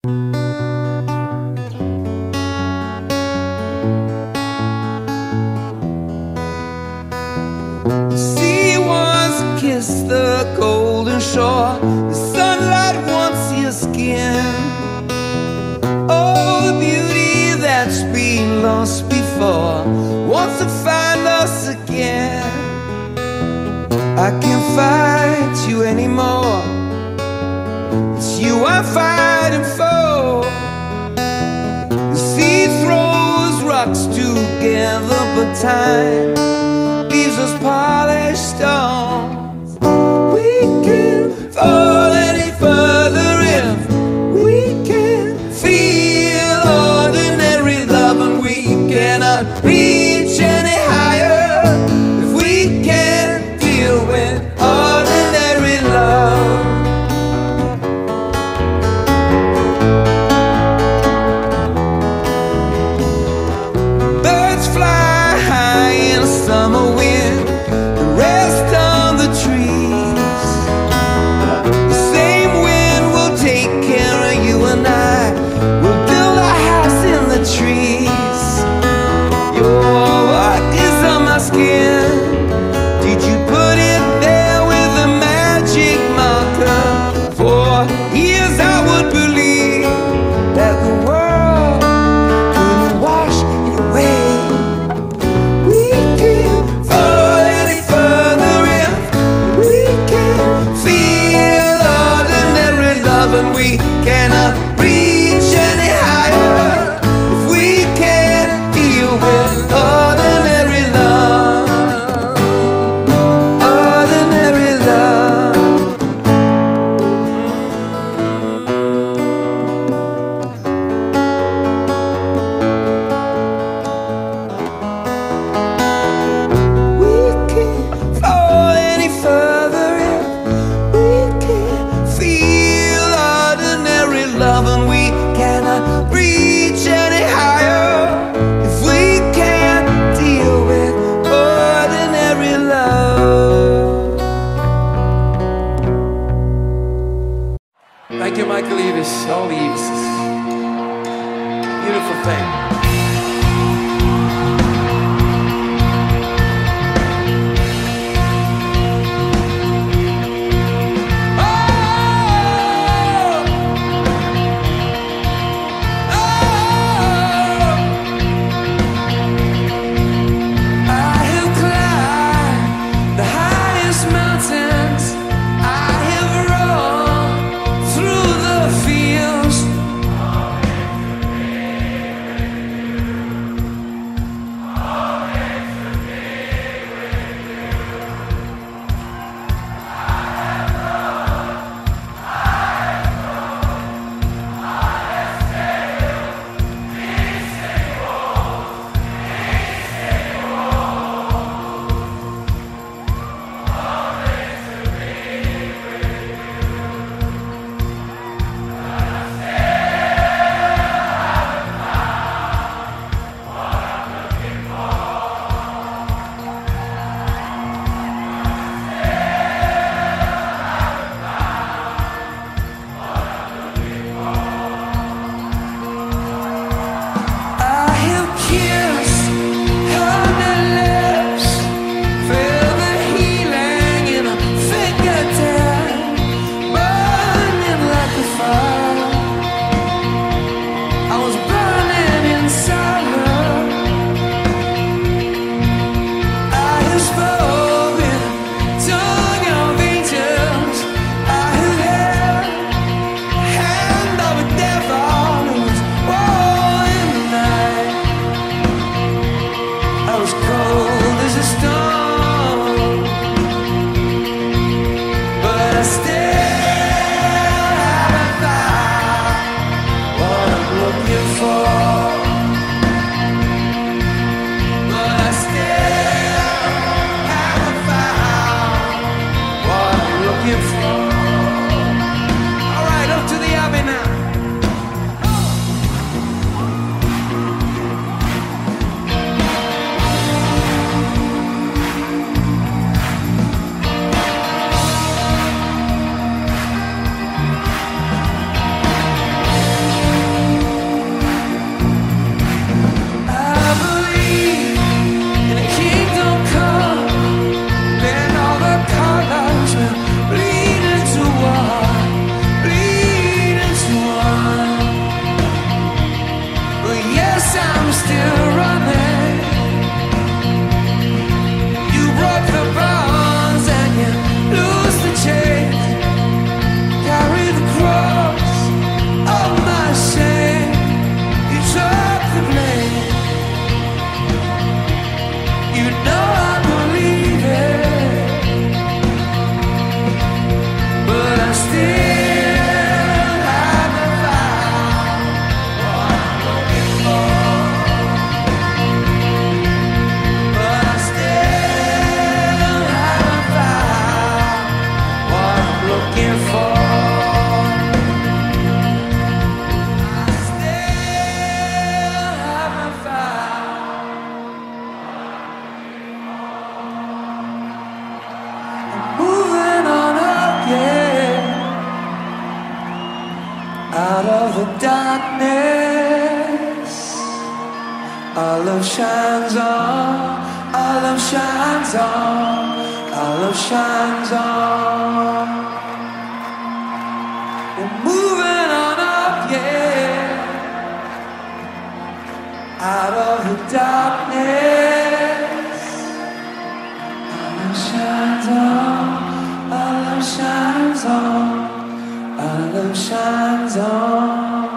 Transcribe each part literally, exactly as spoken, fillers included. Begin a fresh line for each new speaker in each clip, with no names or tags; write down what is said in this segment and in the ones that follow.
The sea wants to kiss the golden shore. The sunlight wants your skin. Oh, the beauty that's been lost before wants to find us again. I can't fight you anymore. It's you I'm fighting for. The sea throws rocks together, but time leaves us polished stones. We can't fall any further if we can't feel ordinary love, and we cannot reach any higher if we can't deal with ordinary love. Birds fly high in a summer wind, the rest on the trees. The same wind will take care of you and I. We'll build a house in the trees. Your what is on my skin? Did you put it there with a magic marker? For years I would believe that the world couldn't wash it away. We can't fall any further if we can't feel ordinary love, and we cannot reach any higher if we can't deal with ordinary love. Ordinary love. We can't fall any further if we can't feel ordinary love, and we cannot reach any higher if we can't deal with ordinary love.
Thank you, Michael Eavis. All the Eavises. Beautiful thing.
I have climbed the highest mountains. I have run through the fields. I have kissed her lips, feel the healing in a fingertip, burning like a fire. I was burning inside her. I have spoken tongue of angels. I have held hand of a devil who was born in the night. I was cold as a stone, but I still haven't found what I'm looking for. But I still haven't found what I'm looking for. All right, up to the abbey now. darkness, our love shines on, our love shines on, our love shines on. We're moving on up, yeah, out of the darkness. Our love shines on, our love shines on, our love shines on.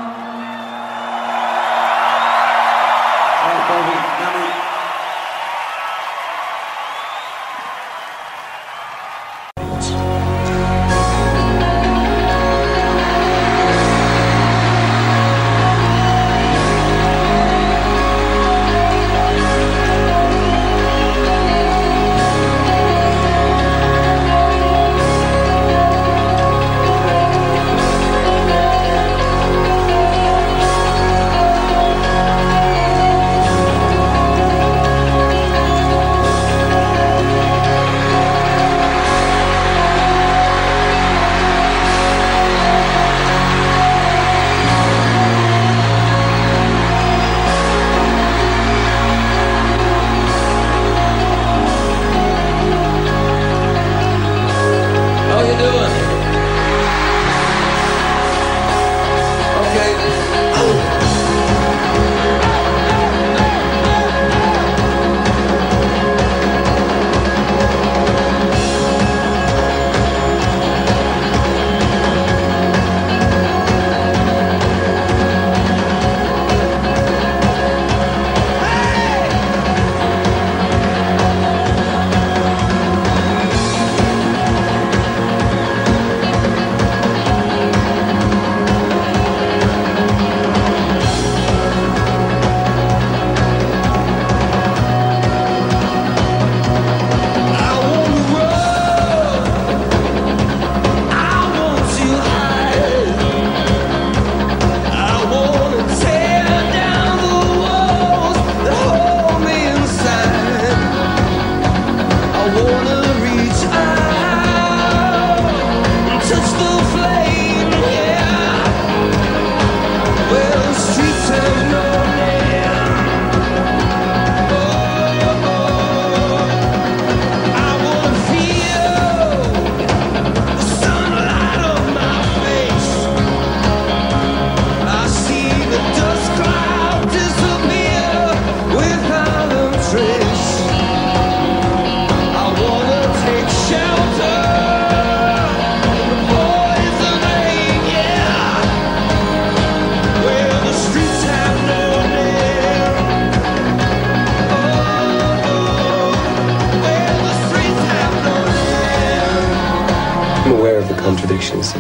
Contradictions of,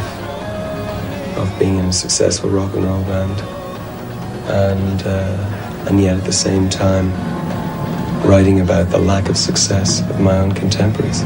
of being in a successful rock and roll band and uh, and yet at the same time writing about the lack of success of my own contemporaries.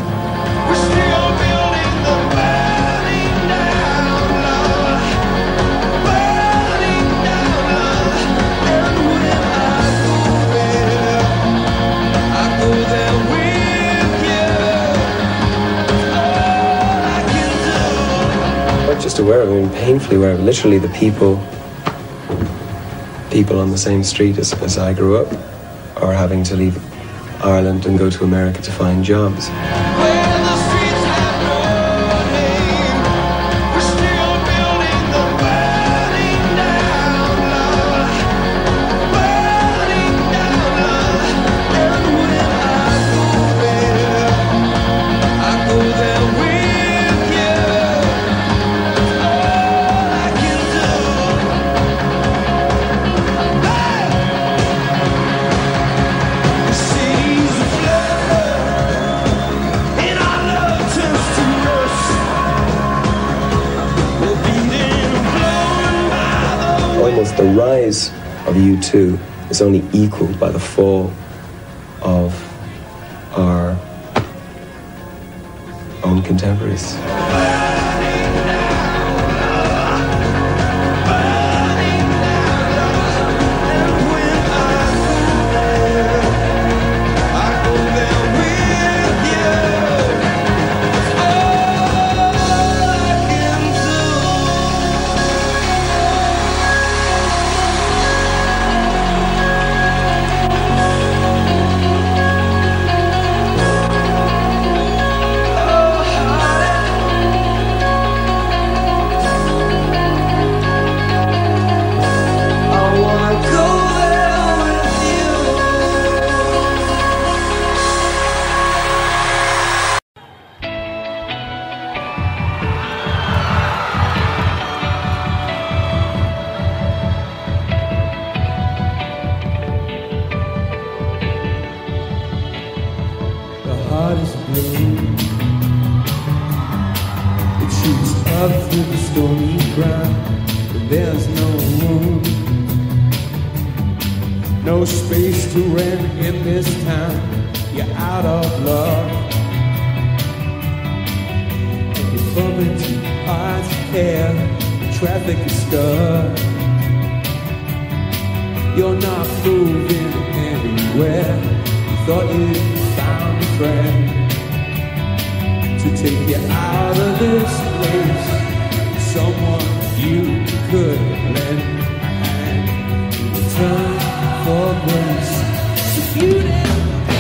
Just aware of, I mean, painfully aware of, literally the people, people on the same street as, as I grew up are having to leave Ireland and go to America to find jobs. The rise of U two is only equaled by the fall of our own contemporaries.
No space to rent in this town. You're out of luck. And you're bumping too hard to care. Traffic is stuck. You're not moving anywhere. You thought you found a friend to take you out of this place. Someone you could lend a hand in return for grace. So beautiful.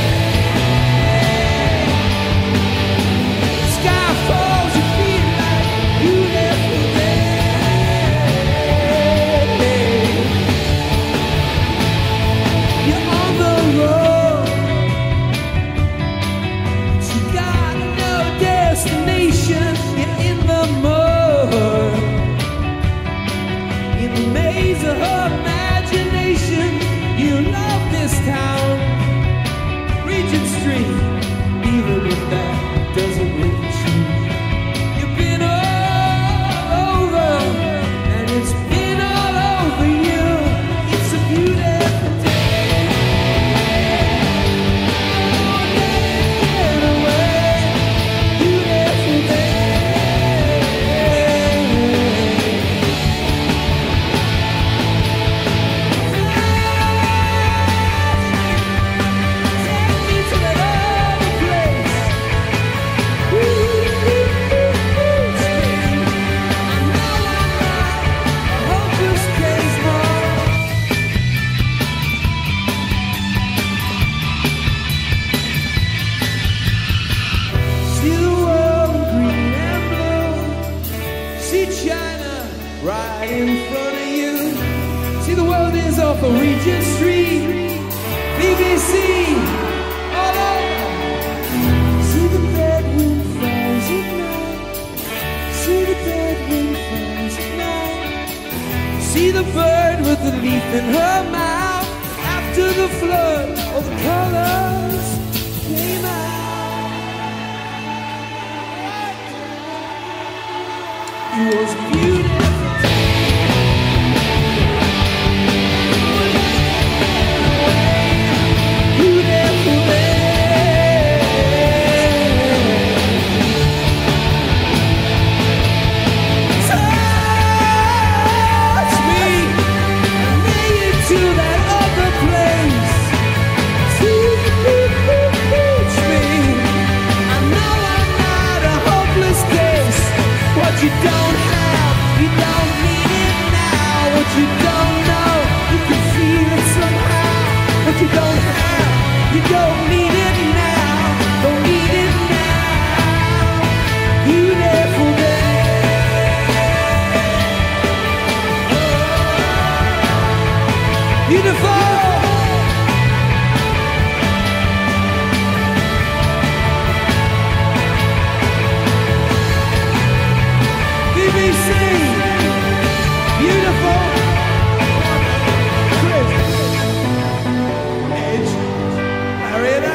Sky falls, you feel like a beautiful day. You're on the road. You got no destination. You're in the mud. In the maze of her imagination. You love this town, Regent Street, even if that doesn't ring true. You've been all over, and it's been all over you. It's a beautiful day. Oh, get away, beautiful day. Right in front of you. See, the world is off of Regent Street. B B C all over. See the bedroom flies at night. See the bedroom flies at night. See the bird with the leaf in her mouth. After the flood, all the colors came out. It was beautiful. What you don't have, you don't need it now. What you don't know, you can feel it somehow. What you don't have, you don't need it now. Don't need it now. Beautiful day. Beautiful. B B C, beautiful, Chris, Edge, Marietta.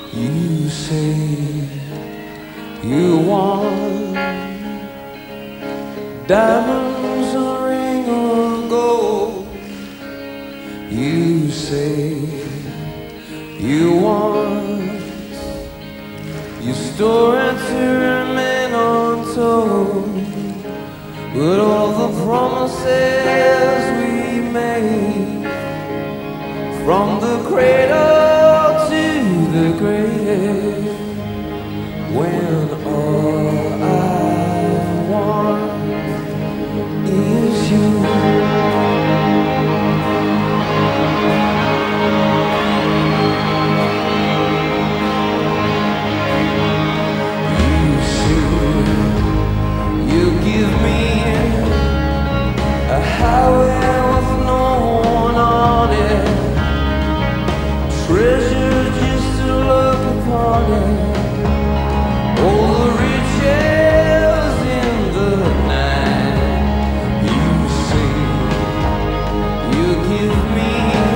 You say you want diamonds, a ring or gold. You say you want your story to remain untold. But all the promises we made, from the cradle to the grave, when all I want is you. You see, you give me a highway with no one on it, treasure just to look upon it, all the riches in the night. You see, you give me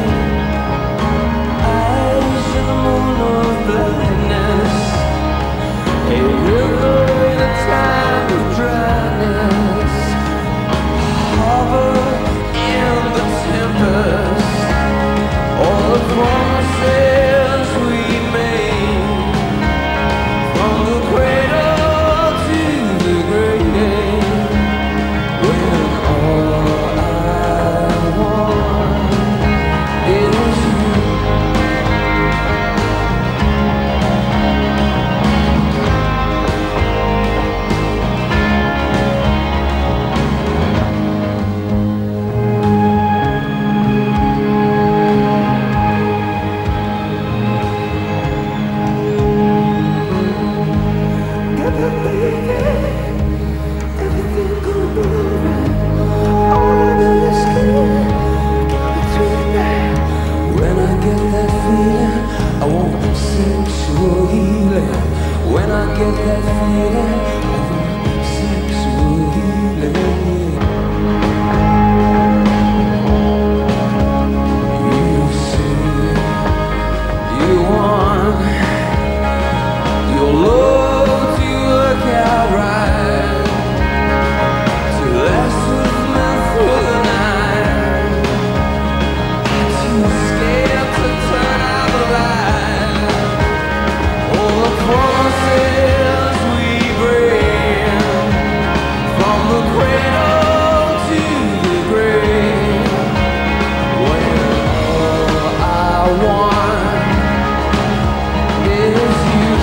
eyes in the moon of blindness, a river in a time of dryness, harbor in the tempest, all the promises we made, from the cradle to the grave, when all I want is you. When I get that feeling, I want sexual healing. When I get that feeling, I want sexual healing. You say you want your love to work out right, to last with me through the night, too scared to turn out the light. All the promises we bring, from the cradle to the grave, when all I want is you.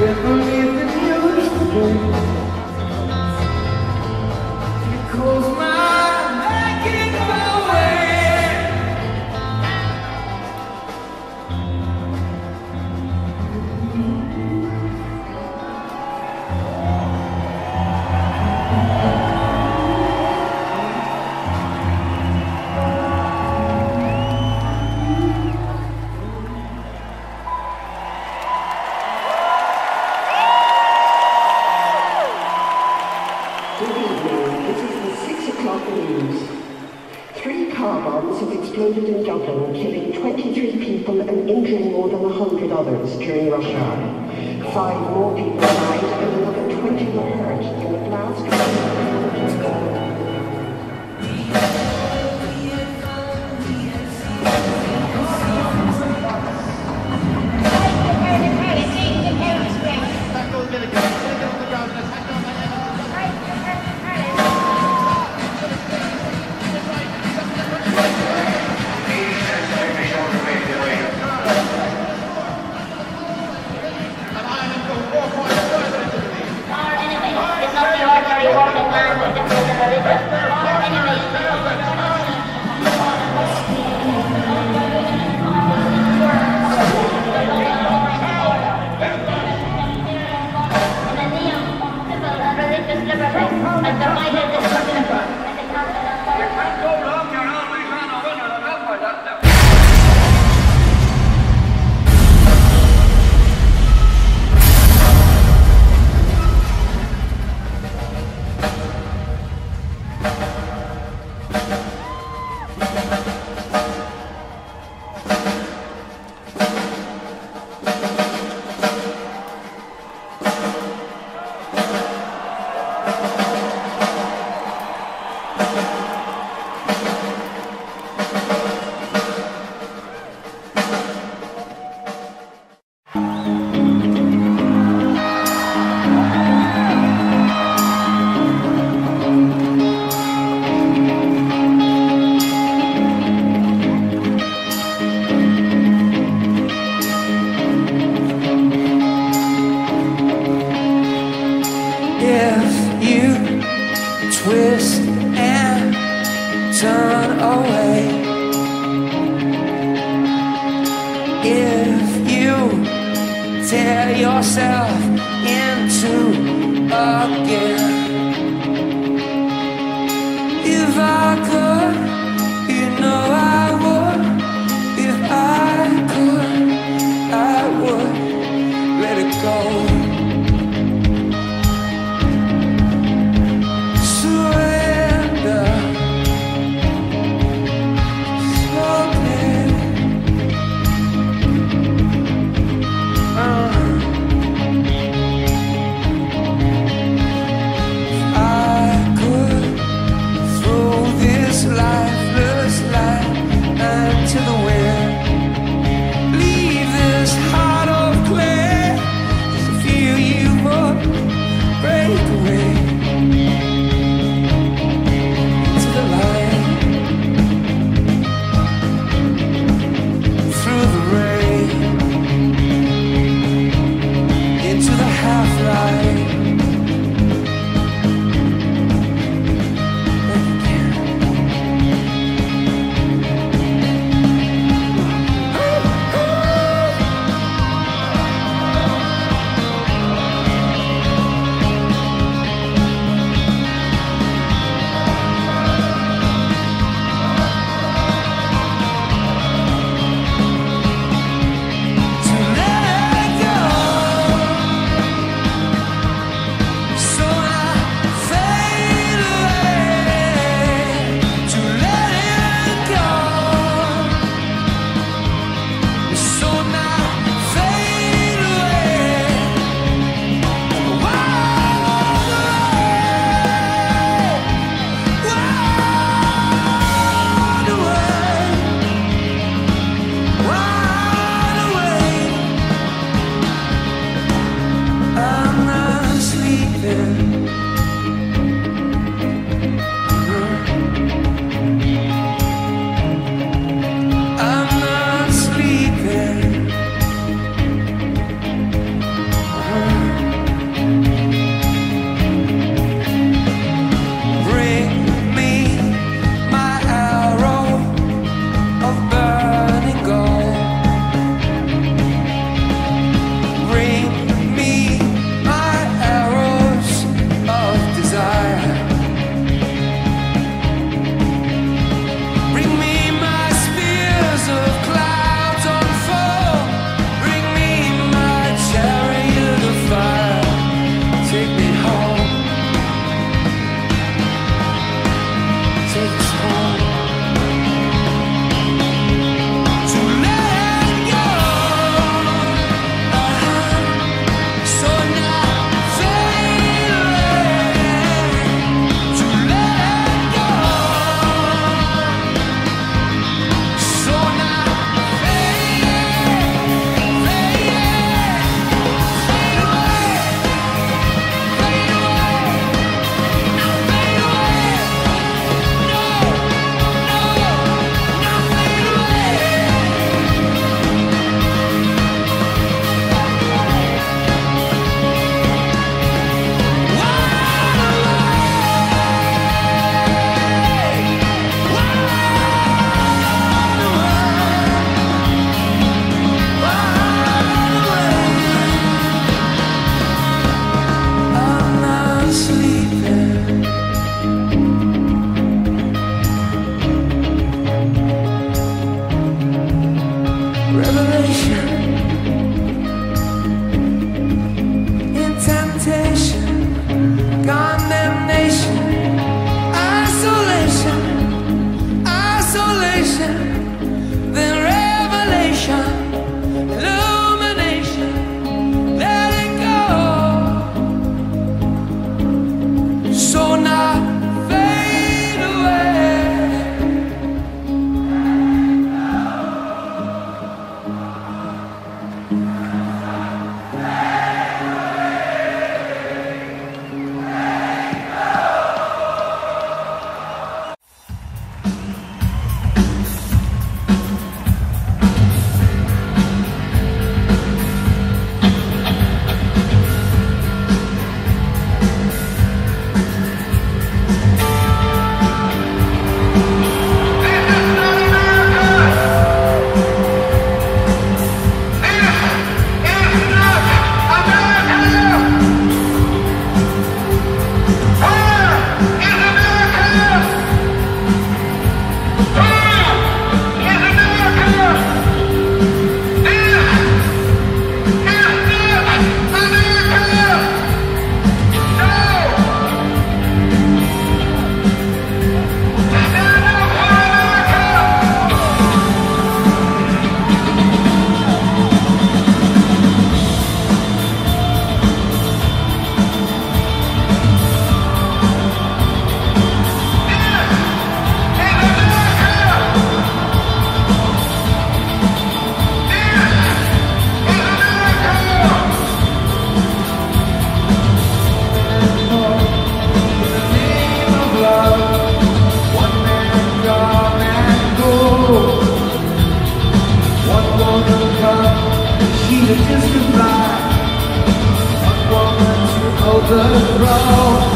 differently than you used to do. Because my back ain't going.
Exploded in Dublin, killing twenty-three people and injuring more than one hundred others during rush hour. Five more people died and another twenty were hurt in the blast. Twist and turn away. If you tear yourself into again, if I could, you know I would. If I could, I would let it go. To the wind, leave this heart of clay. Just a few
to justify a woman to overthrow.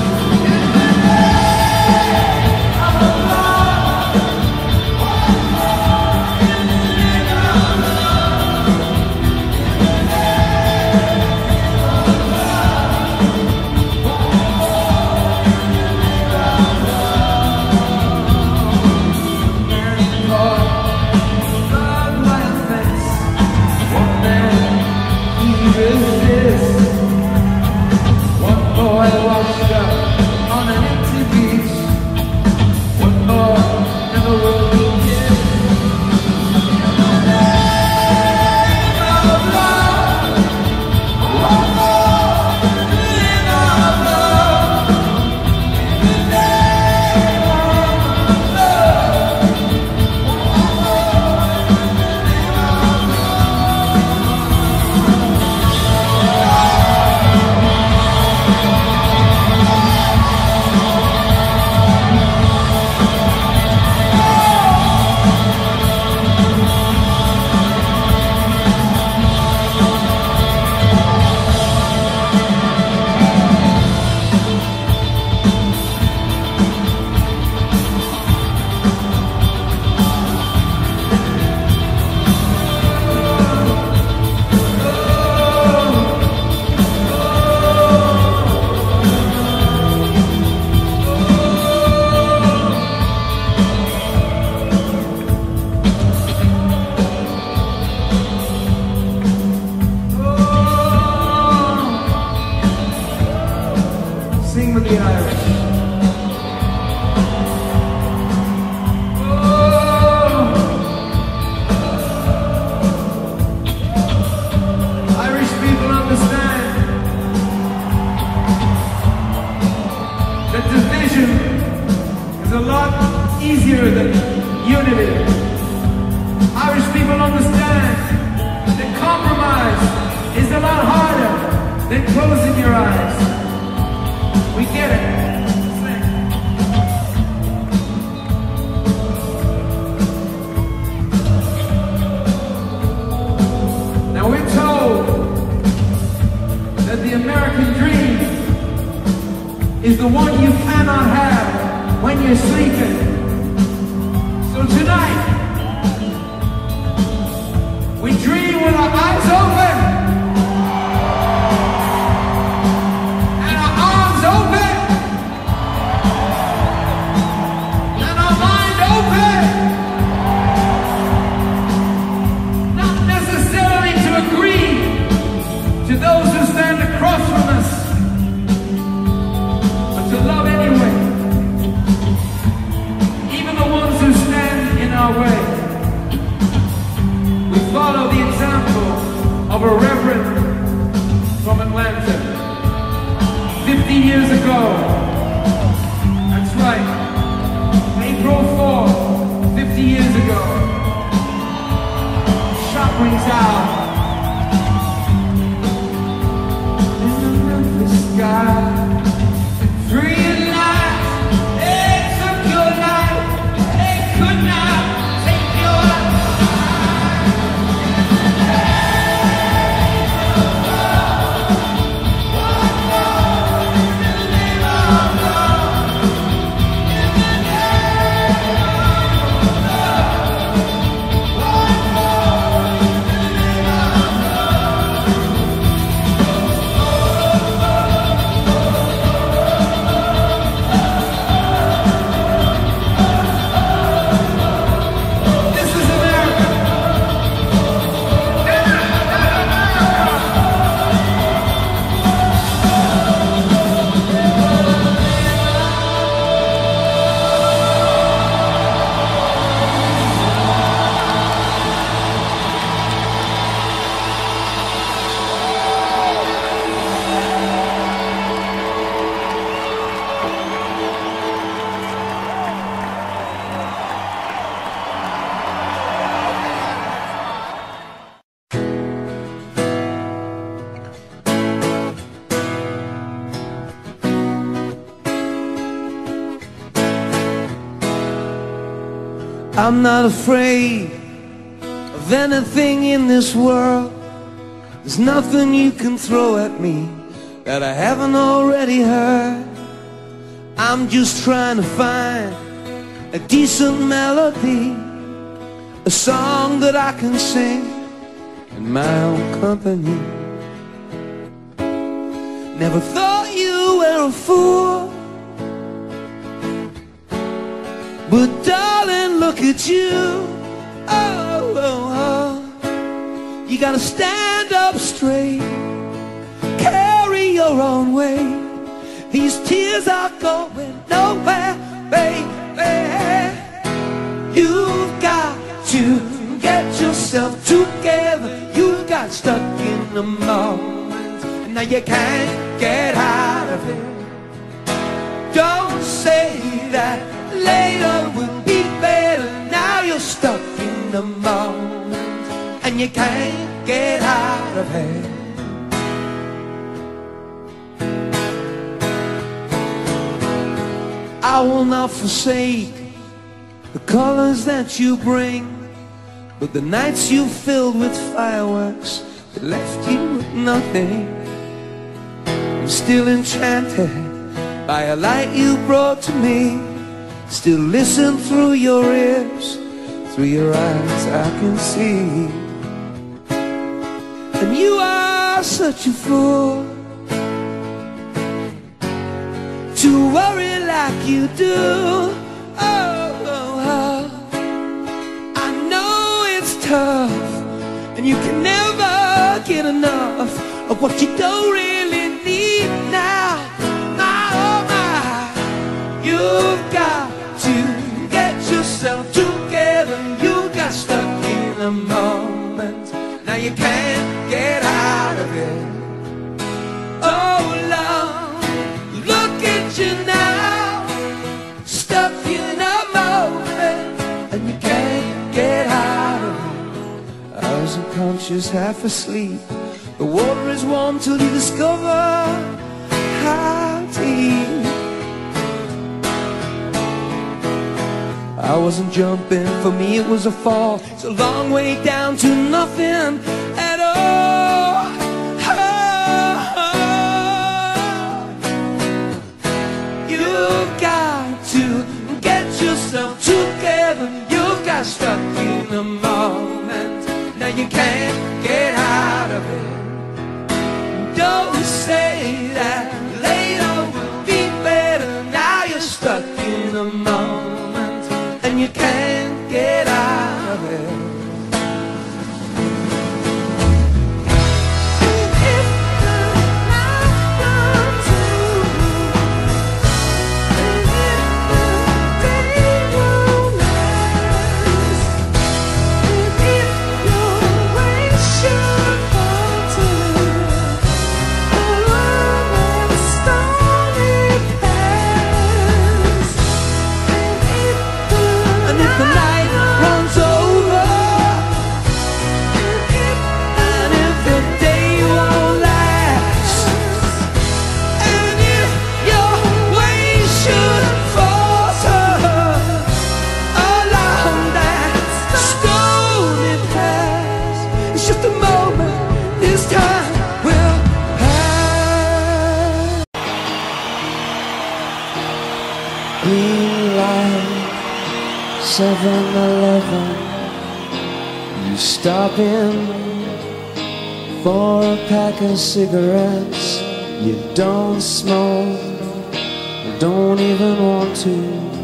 Easier than unity. Irish people understand that compromise is a lot harder than closing your eyes. We get it. Now we're told that the American dream is the one you cannot have when you're sleeping. So tonight, we dream with our eyes open and our arms open and our mind open, not necessarily to agree to those who stand across from us, but to love anyway. Our way. We follow the example of a reverend from Atlanta fifty years ago. That's right, April fourth, fifty years ago. Shot rings out in the Memphis sky. Free at last, it's a good night. It could not.
I'm not afraid of anything in this world. There's nothing you can throw at me that I haven't already heard. I'm just trying to find a decent melody, a song that I can sing in my own company. Never thought you were a fool, but darling, look at you. Oh, oh, oh. You gotta stand up straight, carry your own weight. These tears are going nowhere, baby. You've got to get yourself together. You got stuck in the moment, and now you can't get out of it. Don't say that later will be better. Now you're stuck in the moment, and you can't get out of it. I will not forsake the colors that you bring, but the nights you filled with fireworks that left you with nothing. I'm still enchanted by a light you brought to me. Still listen through your ears, through your eyes I can see. And you are such a fool to worry like you do. Oh, oh, oh. I know it's tough, and you can never get enough of what you don't really need now. My, oh my, you've got to get yourself together. You got stuck in a moment, now you can't get out of it. Oh Lord, look at you now, stuck in a moment, and you can't get out of it. I was unconscious, half asleep. The water is warm till you discover how deep. I wasn't jumping, for me it was a fall. It's a long way down to nothing at all. You've got to get yourself together. You got stuck in a moment, now you can't get out of it. Don't say that later will be better. Now you're stuck in a moment, and you can't get out of it. seven eleven, you stop in for a pack of cigarettes. You don't smoke, you don't even want to.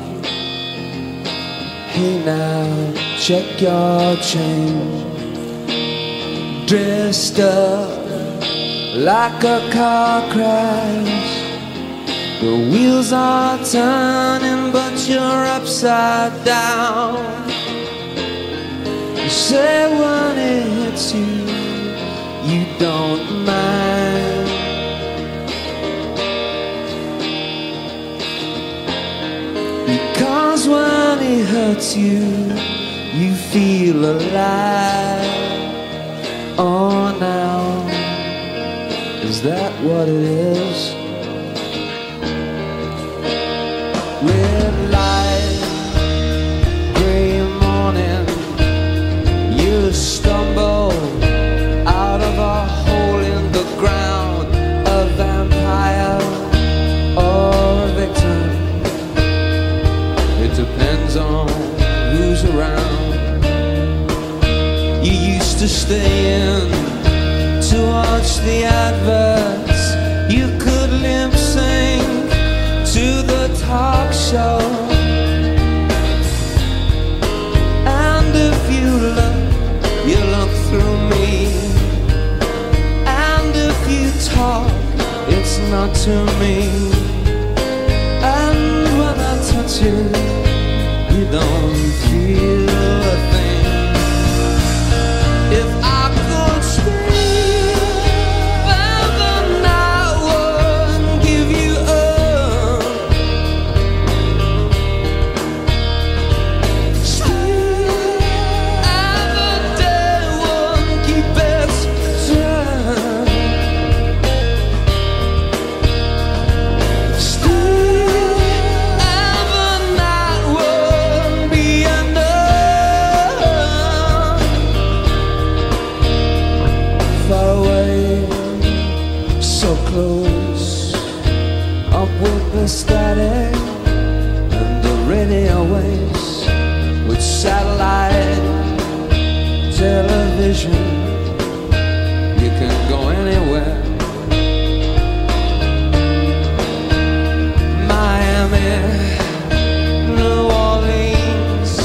Hey now, check your change. Dressed up like a car crash, the wheels are turning, but you're upside down. You say when it hits you, you don't mind. Because when it hurts you, you feel alive. Oh, now, is that what it is? Red light, gray morning, you stumble out of a hole. stay in to watch the adverts. You could lip sync to the talk show. And if you look, you look through me. And if you talk, it's not to me. And when I touch you, you don't feel a thing. If I could stay, then the night wouldn't give you up. Stay, and the day wouldn't keep its turn. Close up with the static and the radio waves, with satellite television. You can go anywhere. Miami, New Orleans,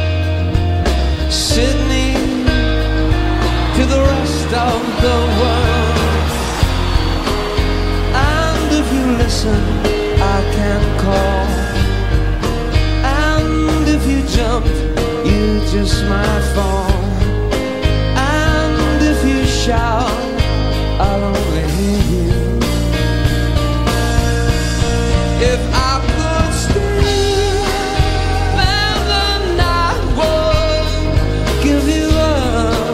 Sydney, to the rest of the world. Listen, I can call. And if you jump, you just might fall. And if you shout, I'll only hear you. If I could stay, then the night would give you up.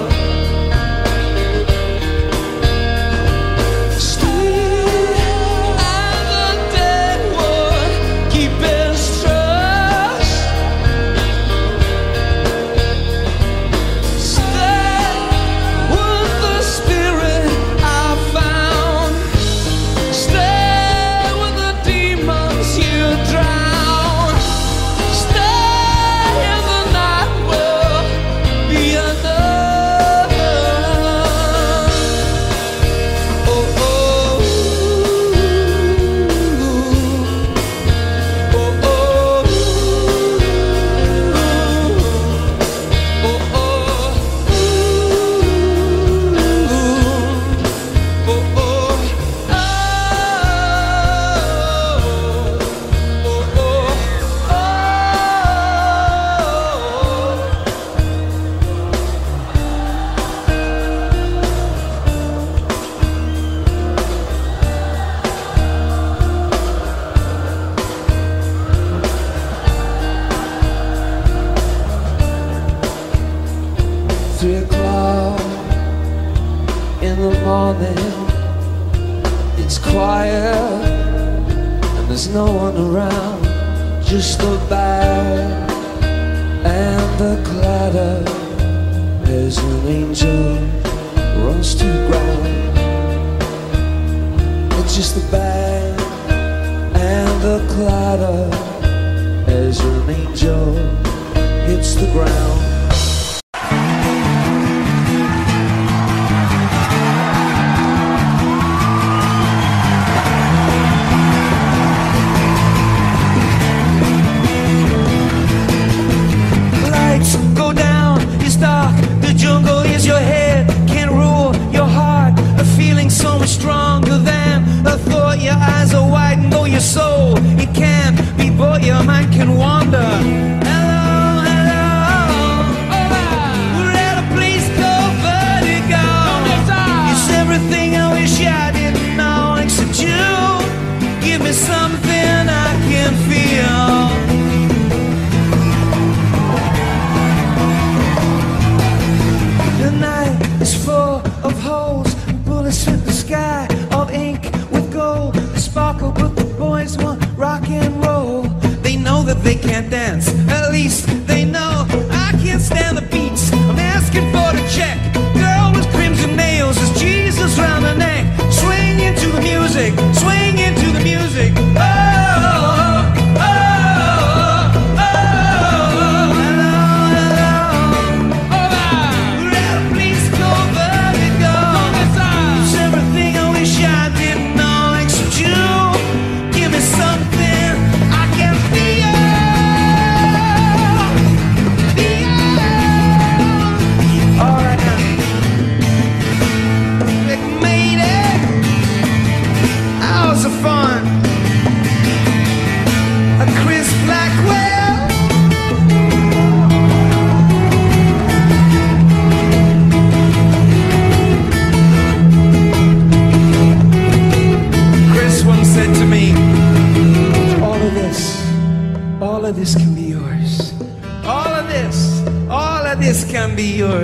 Three o'clock in the morning, it's quiet and there's no one around, just the band and the clatter as an angel runs to the ground. It's just the band and the clatter as an angel hits the ground. Go down, it's dark, the jungle is your head, can't rule your heart, a feeling so much stronger than a thought. Your eyes are wide and though your soul, it can't be bought, your mind can wander. Hello, hello, we're at a place called Vertigo. It's everything I wish I didn't know, except you, give me something I can feel. The night is full of holes, bullets hit the sky, of ink with gold, they sparkle, but the boys want rock and roll. They know that they can't dance,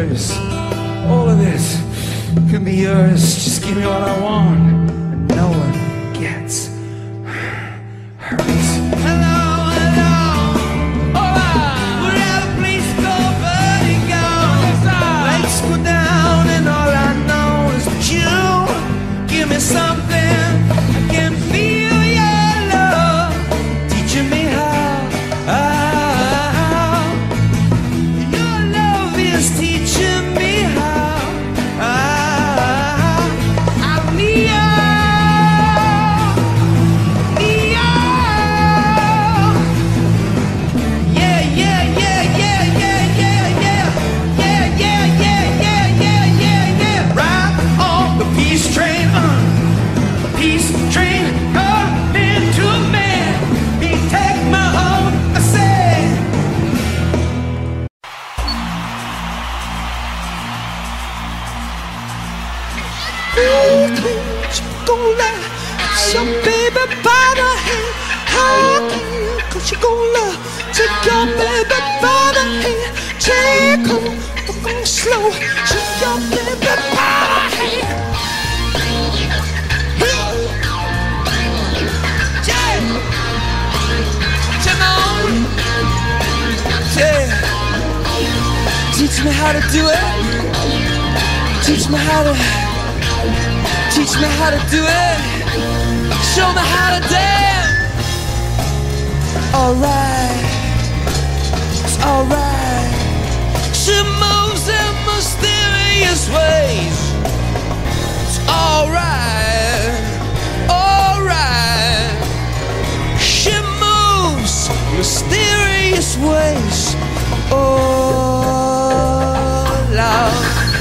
yours. All of this can be yours. Just give me what I want. And no one gets hurt. Hello, hello. Alright. We're at a place called Vertigo. Lights go down and all I know is that you give me something. I can feel your love teaching me how. how. Your love is teaching me how. how. I'm Neo. Neo. Yeah, yeah, yeah, yeah, yeah, yeah, yeah. Yeah, yeah, yeah, yeah, yeah, yeah, yeah. Ride on the peace train, uh. Peace train, up into man. He take my home, I say. Coca-Cola, some baby by the hand. How can Coca-Cola take your baby by the hand? Take her, walking slow, take your baby by the hand. Teach me how to do it. Teach me how to. Teach me how to do it. Show me how to dance. Alright, it's alright. She moves in mysterious ways. It's alright, alright. She moves mysterious ways. Oh, love.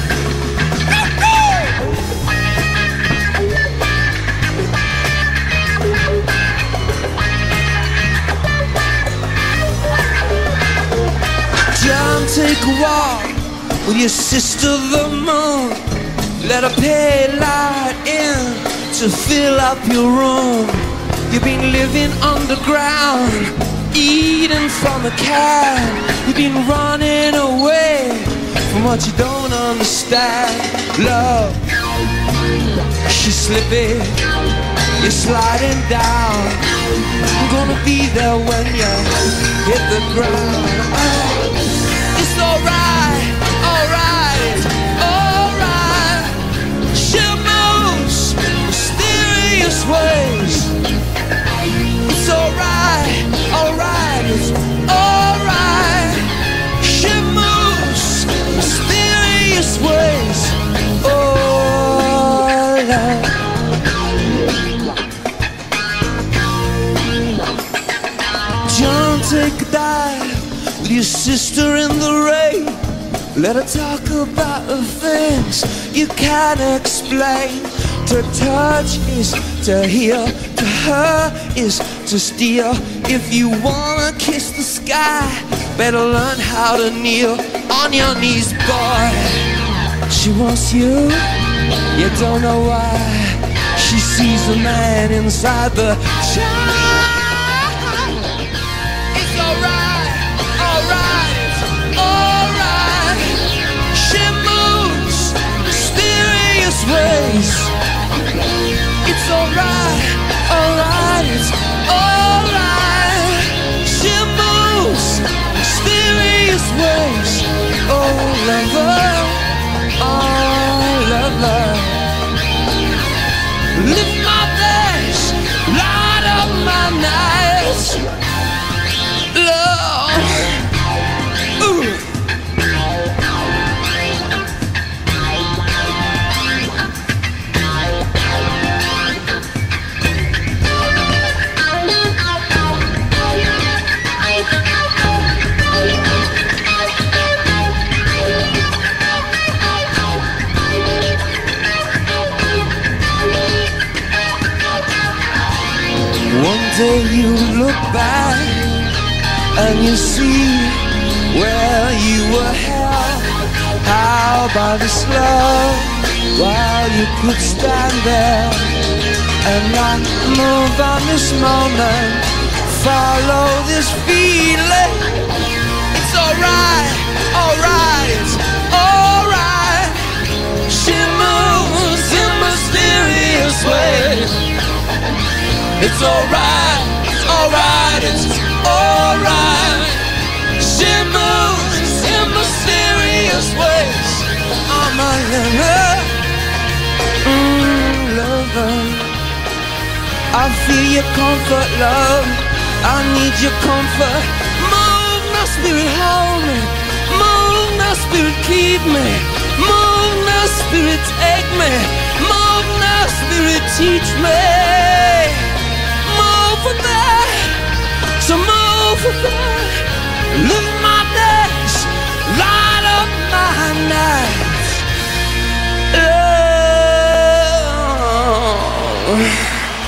John, take a walk with your sister the moon. Let her pale light in to fill up your room. You've been living underground, eating from a can. You've been running away from what you don't understand. Love, she's slipping, you're sliding down. I'm gonna be there when you hit the ground. It's alright, alright, alright. She moves mysterious ways. It's alright, alright, it's alright. She moves mysterious ways. Oh, love. John, take a dive with your sister in the rain. Let her talk about the things you can't explain. To touch is to hear, to her is to steal. If you wanna kiss the sky, better learn how to kneel on your knees, boy. She wants you, you don't know why. She sees a man inside the child. It's alright, alright, it's alright. She moves mysterious ways. It's alright, alright, it's alright. She moves mysterious ways. Oh, lover, oh, lover. Lift my days, light up my nights. Love, ooh. One day you look back and you see where you were held. How about this love while you could stand there and not move on this moment? Follow this feeling. It's alright,
alright, it's alright. She moves in mysterious ways. It's alright, it's alright, it's alright. She moves in mysterious ways. I'm a lover, mm, lover. I feel your comfort, love. I need your comfort. Move my spirit, hold me. Move my spirit, keep me. Move my spirit, take me. Move my spirit, teach me. Move for that, so move for that. Live my days, light up my nights. Oh.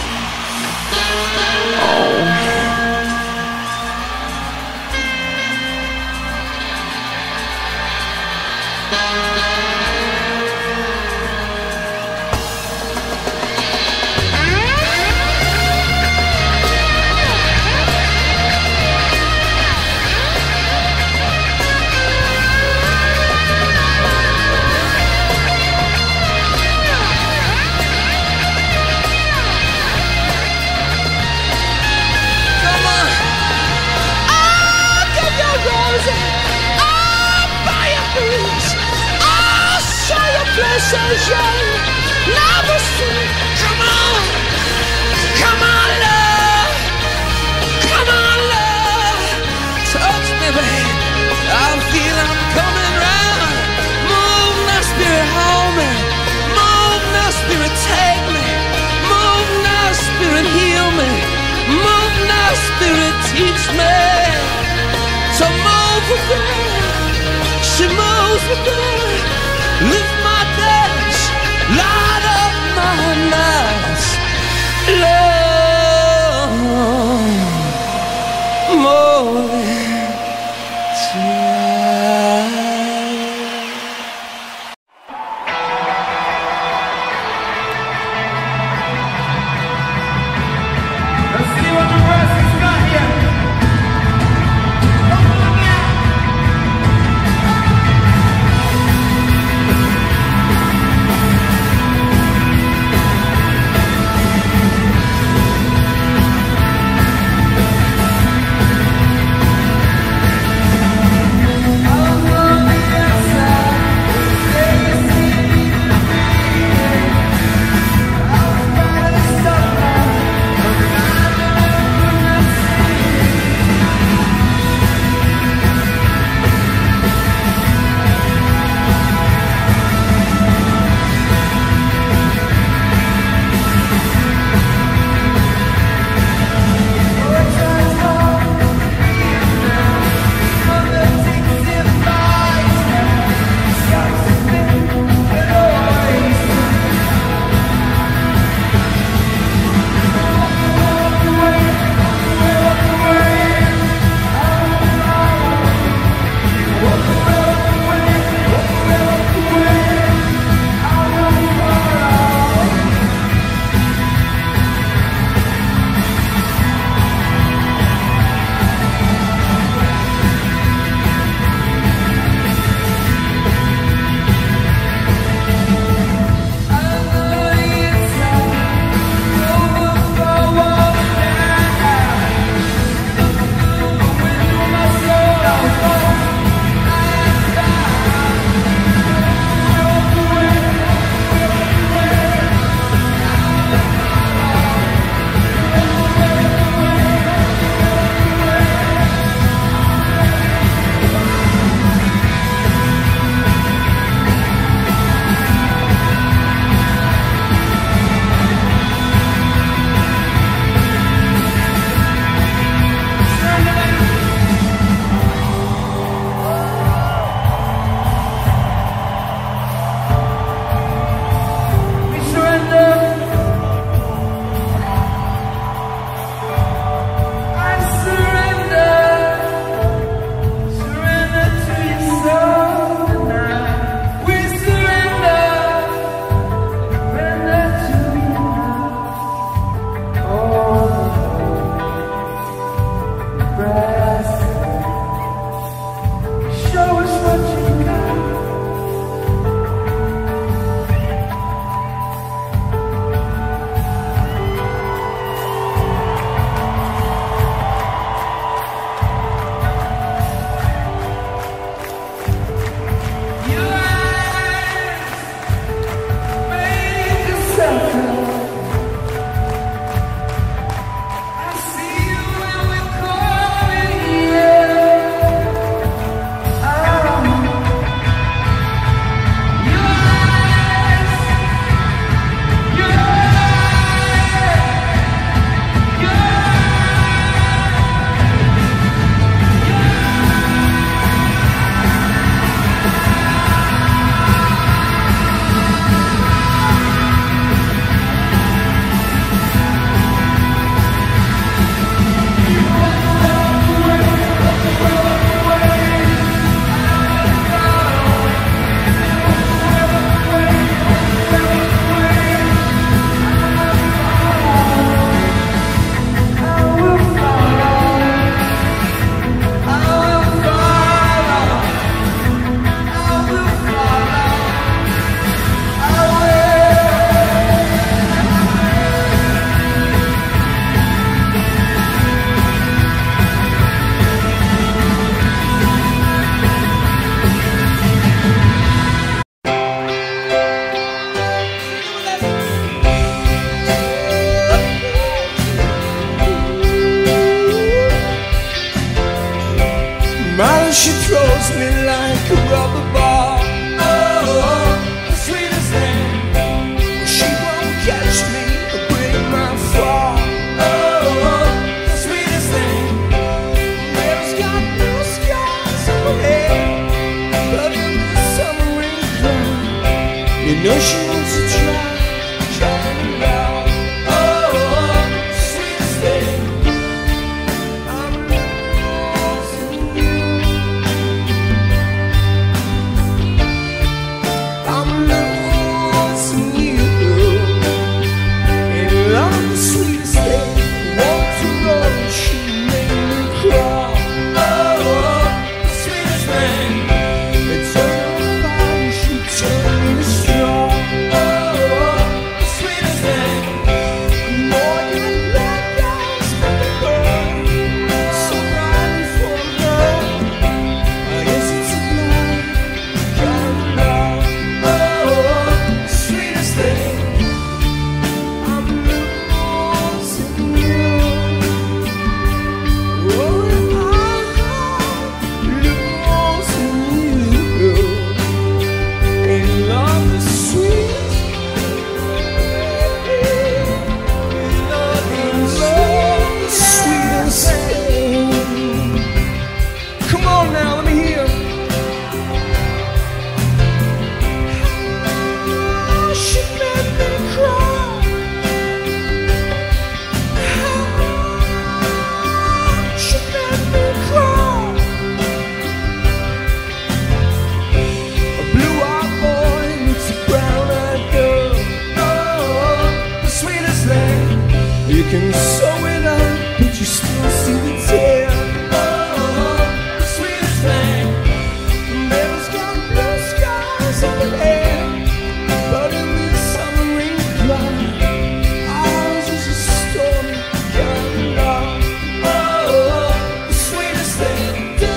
Never see. Come on, come on, love, come on, love. Touch me, babe. I feel I'm coming round. Move my spirit, hold me. Move my spirit, take me. Move my spirit, heal me. Move my spirit, teach me. So move with her. She moves with her. Lift my days,
like a rubber ball. Oh, the sweetest thing. She won't catch me or break my fall. Oh, the sweetest thing. There's got blue skies overhead, but in the summer rain cloud, you know she wants to try, try it out. You can sew it up, but you still see the tear. Oh, the sweetest thing. There's got blue skies overhead, but in this summer rain cloud, ours is a stormy kind of love. Oh, the sweetest thing.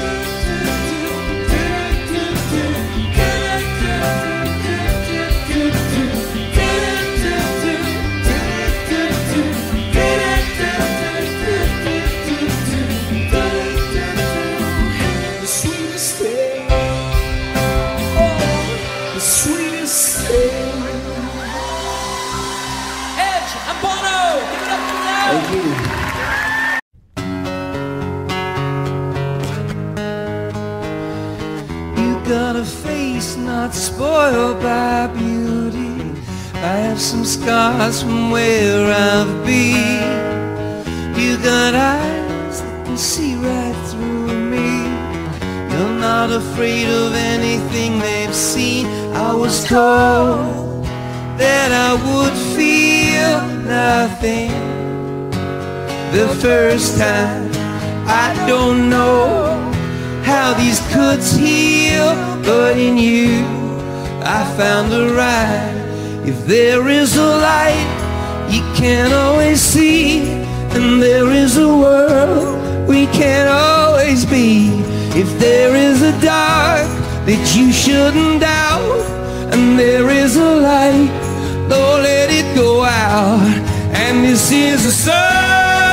Got a face not spoiled by beauty. I have some scars from where I've been. You got eyes that can see right through me. You're not afraid of anything they've seen. I was told that I would feel nothing the first time. I don't know how these cuts heal, but in you I found a right. If there is a light you can't always see, and there is a world we can't always be. If there is a dark that you shouldn't doubt, and there is a light, don't let it go out. And this is a song.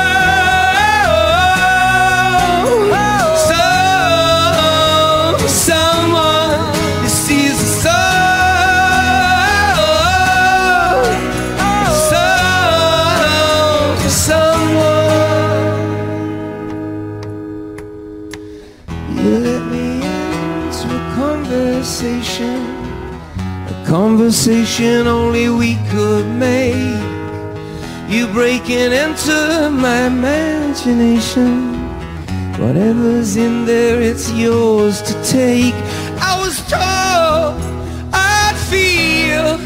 A conversation only we could make. You breaking into my imagination. Whatever's in there, it's yours to take. I was told I'd feel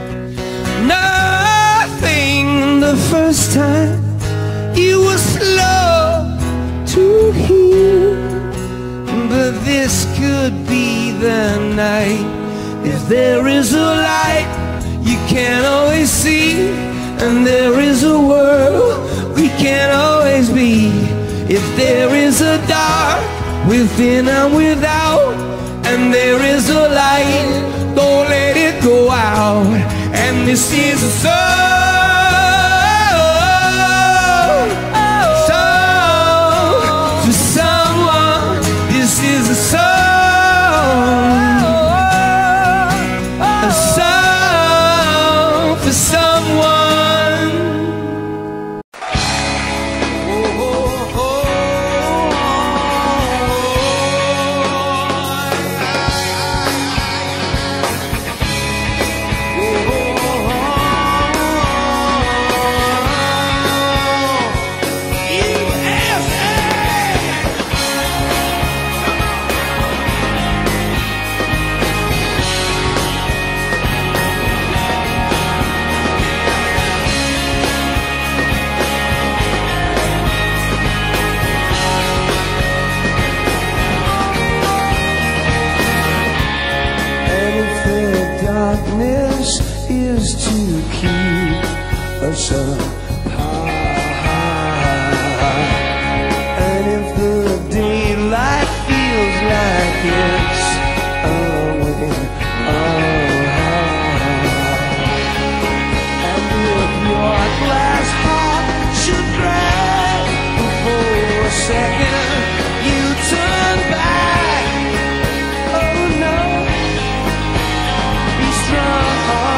nothing the first time. You were slow to heal, but this could be the night. If there is a light you can't always see, and there is a world we can't always be. If there is a dark within and without, and there is a light, don't let it go out. And this is a song, song to someone. This is a song us apart. And if the daylight feels like it's away, and if your glass heart should crack for a second, you turn back. Oh no, be strong.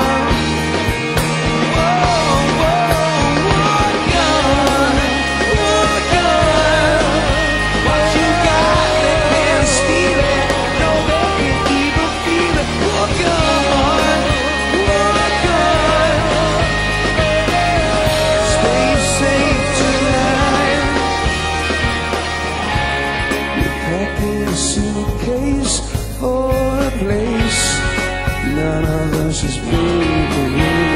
Suitcase for a place none of us is been.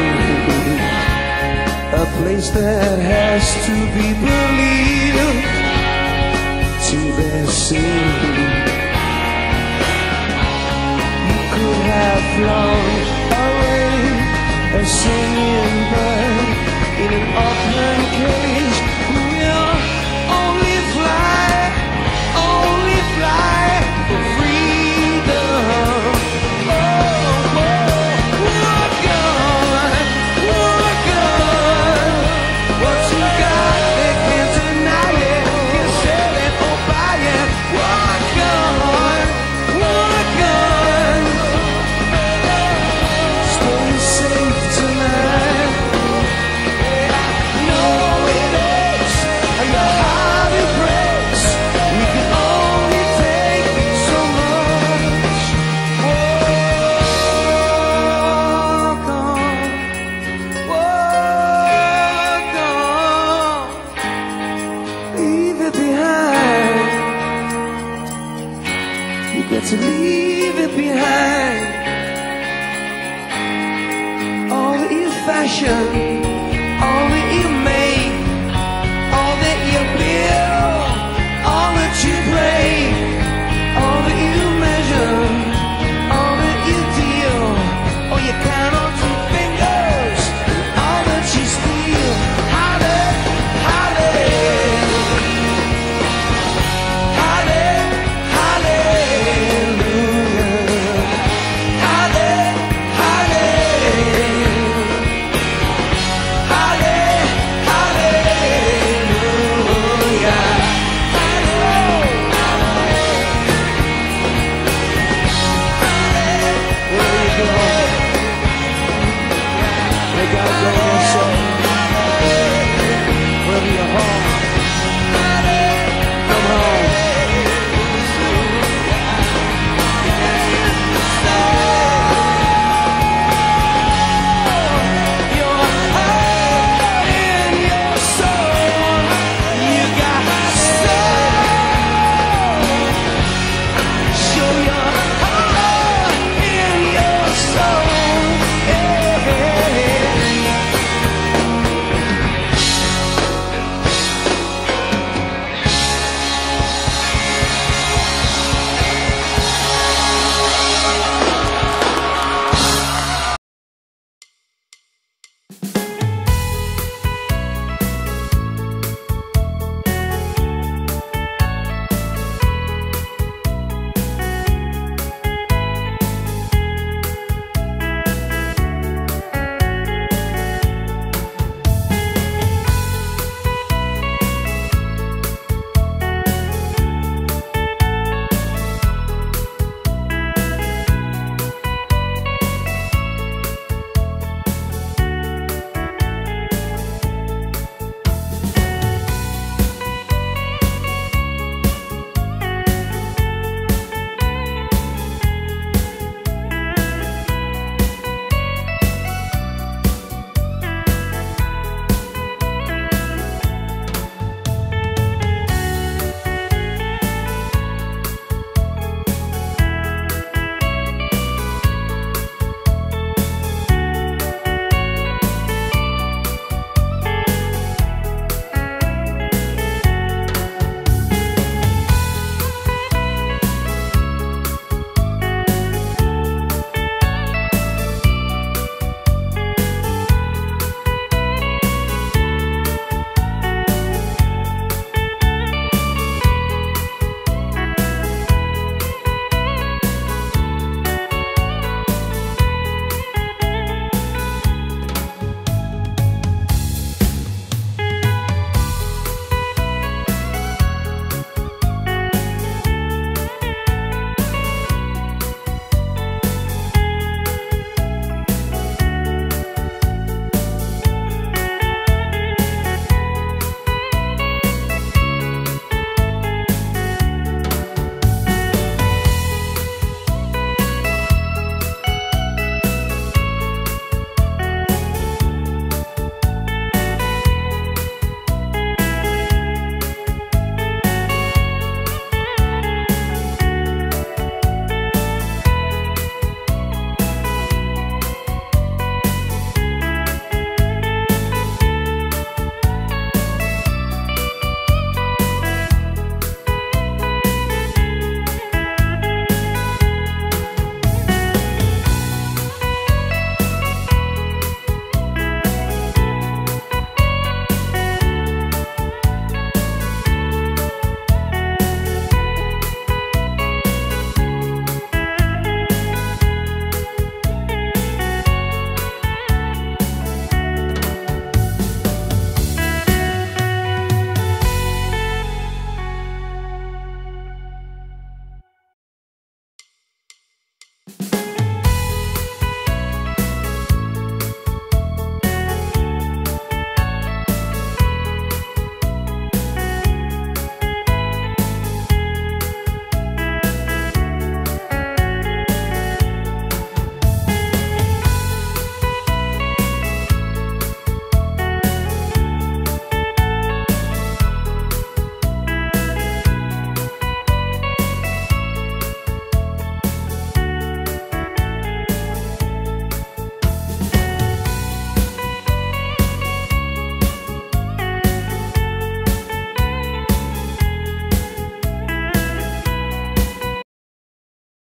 A place that has to be believed to be seen. You could have flown away a singing bird in an open cage. We'll only fly, only fly for freedom. Oh, oh, walk on, walk on. What you got, they can't deny it, can't sell it or buy it. Walk on, walk on. Stay safe tonight. No, it aches, your heart it breaks. We can only take so much. Walk on, walk on. Leave it behind. You got to leave it behind. All the fashion